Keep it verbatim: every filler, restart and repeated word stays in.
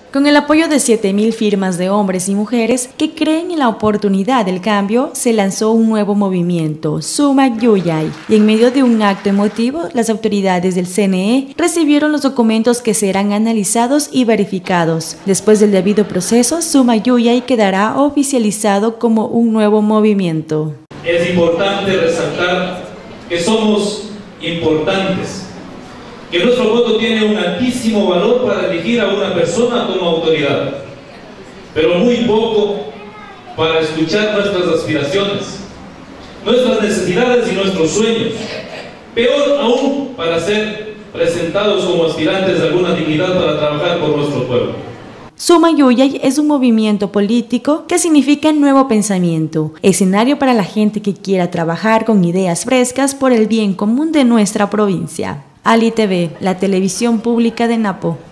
Con el apoyo de siete mil firmas de hombres y mujeres que creen en la oportunidad del cambio, se lanzó un nuevo movimiento, Sumak Yuyay, y en medio de un acto emotivo, las autoridades del C N E recibieron los documentos que serán analizados y verificados. Después del debido proceso, Sumak Yuyay quedará oficializado como un nuevo movimiento. Es importante resaltar que somos importantes, que nuestro voto tiene un altísimo valor para elegir a una persona como autoridad, pero muy poco para escuchar nuestras aspiraciones, nuestras necesidades y nuestros sueños, peor aún para ser presentados como aspirantes de alguna dignidad para trabajar por nuestro pueblo. Sumak Yuyay es un movimiento político que significa nuevo pensamiento, escenario para la gente que quiera trabajar con ideas frescas por el bien común de nuestra provincia. Ali T V, la televisión pública de Napo.